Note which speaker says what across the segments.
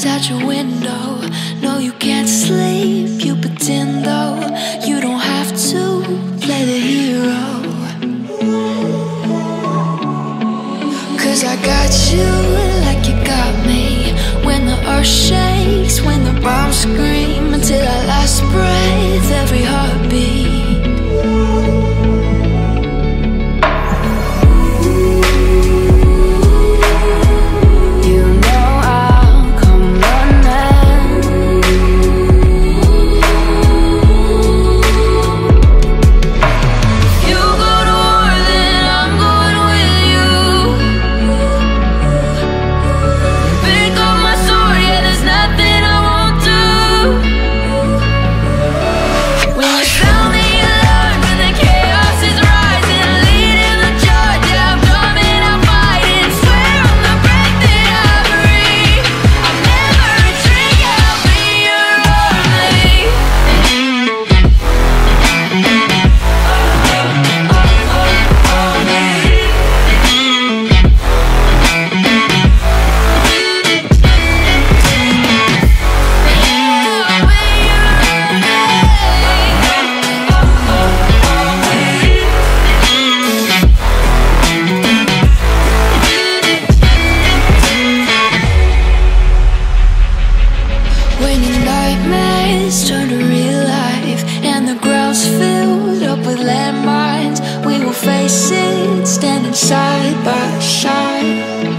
Speaker 1: out your window. No, you can't sleep, you pretend though. You don't have to play the hero, 'cause I got you like you got me. When the earth shakes, when the bombs scream, until our last breath, every heartbeat. Turn to real life and the ground's filled up with landmines. We will face it, standing side by side.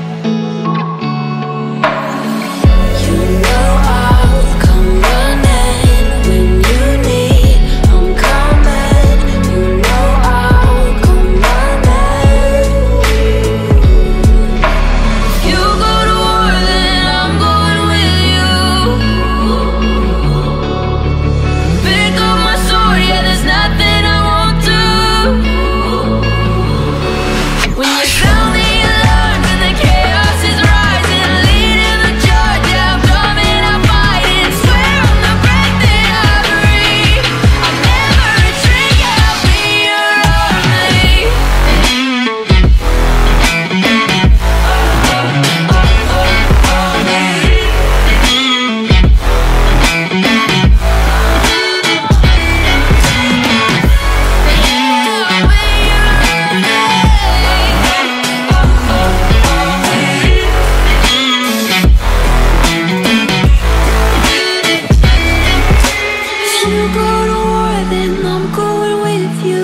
Speaker 1: You know I'll come running when you need. I'm coming. You know I'll come running. You go to war, then I'm going with you.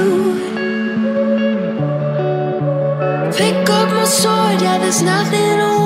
Speaker 1: Pick up my sword, yeah, there's nothing